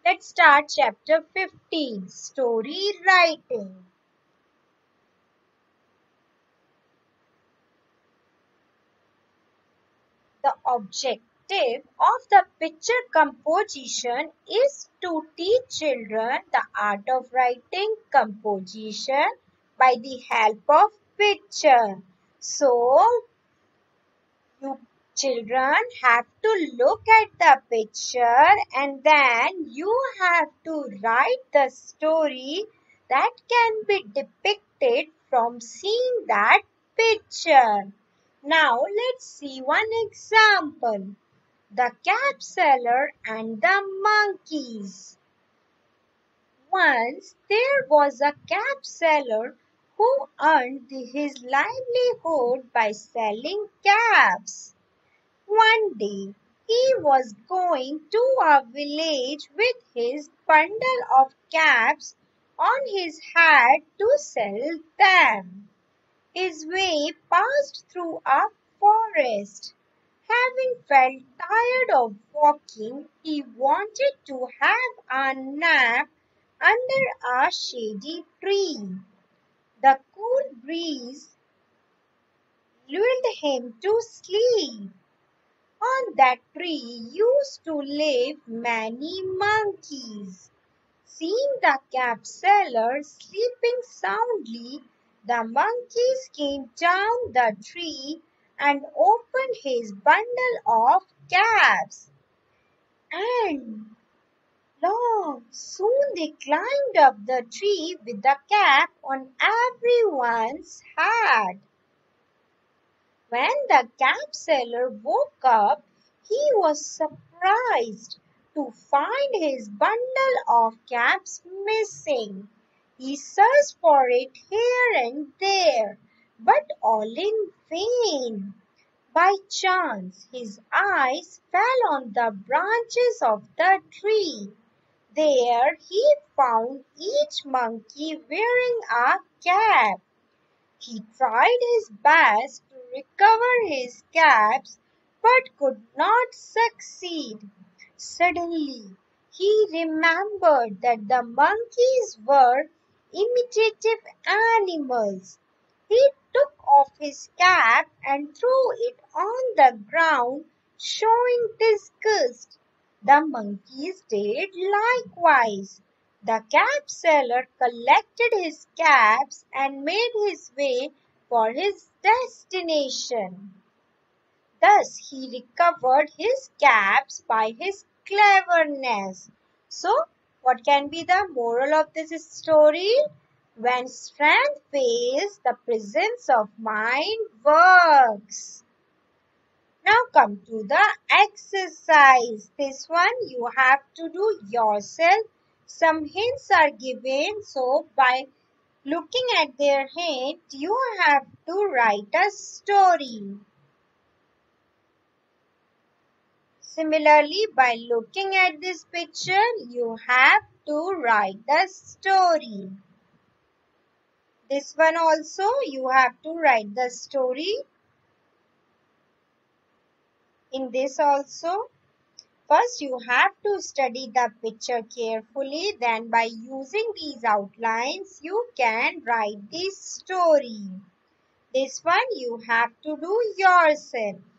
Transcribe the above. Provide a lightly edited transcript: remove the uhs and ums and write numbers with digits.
Let's start chapter 15, Story Writing. The objective of the picture composition is to teach children the art of writing composition by the help of picture. So, you children have to look at the picture and then you have to write the story that can be depicted from seeing that picture. Now let's see one example. The cap seller and the monkeys. Once there was a cap seller who earned his livelihood by selling caps. One day he was going to a village with his bundle of caps on his head to sell them. His way passed through a forest. Having felt tired of walking, he wanted to have a nap under a shady tree. The cool breeze lulled him to sleep. On that tree used to live many monkeys. Seeing the cap seller sleeping soundly, the monkeys came down the tree and opened his bundle of caps. And lo, soon they climbed up the tree with the cap on everyone's head. When the cap seller woke up, he was surprised to find his bundle of caps missing. He searched for it here and there, but all in vain. By chance, his eyes fell on the branches of the tree. There he found each monkey wearing a cap. He tried his best to recover his caps but could not succeed. Suddenly, he remembered that the monkeys were imitative animals. He took off his cap and threw it on the ground, showing disgust. The monkeys did likewise. The cap seller collected his caps and made his way for his destination. Thus he recovered his caps by his cleverness. So, what can be the moral of this story? When strength fails, the presence of mind works. Now come to the exercise. This one you have to do yourself. Some hints are given. So by looking at their hint, you have to write a story. Similarly, by looking at this picture, you have to write the story. This one also, you have to write the story. In this also, first you have to study the picture carefully. Then by using these outlines, you can write the story. This one you have to do yourself.